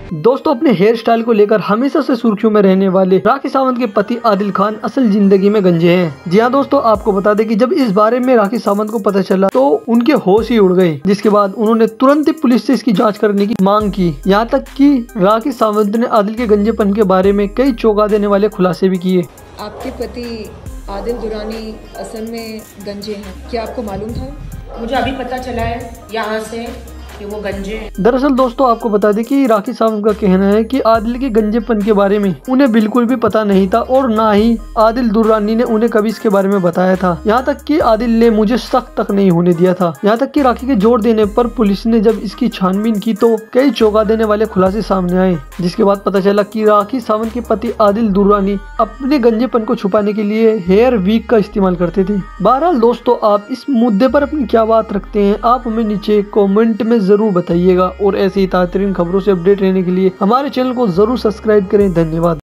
दोस्तों, अपने hair style को लेकर हमेशा से सुर्खियों में रहने वाले राखी सावंत के पति आदिल खान असल जिंदगी में गंजे हैं। जी हाँ दोस्तों, आपको बता दें कि जब इस बारे में राखी सावंत को पता चला तो उनके होश ही उड़ गए, जिसके बाद उन्होंने तुरंत ही पुलिस से इसकी जांच करने की मांग की। यहाँ तक कि राखी सावंत ने आदिल के गंजेपन के बारे में कई चौंका देने वाले खुलासे भी किए। आपके पति आदिल दुरानी असल में गंजे हैं, क्या आपको मालूम था? मुझे अभी पता चला है यहाँ से कि वो गंजे हैं। दरअसल दोस्तों, आपको बता दें कि राखी सावंत का कहना है कि आदिल के गंजेपन के बारे में उन्हें बिल्कुल भी पता नहीं था और ना ही आदिल दुर्रानी ने उन्हें कभी इसके बारे में बताया था। यहाँ तक कि आदिल ने मुझे शक तक नहीं होने दिया था। यहाँ तक कि राखी के जोर देने पर पुलिस ने जब इसकी छानबीन की तो कई चौंका देने वाले खुलासे सामने आए, जिसके बाद पता चला कि राखी सावंत के पति आदिल दुर्रानी अपने गंजेपन को छुपाने के लिए हेयर वीक का इस्तेमाल करते थे। बहरहाल दोस्तों, आप इस मुद्दे पर अपनी क्या बात रखते हैं, आप हमें नीचे कमेंट में जरूर बताइएगा और ऐसे ही ताज़ा खबरों से अपडेट रहने के लिए हमारे चैनल को जरूर सब्सक्राइब करें। धन्यवाद।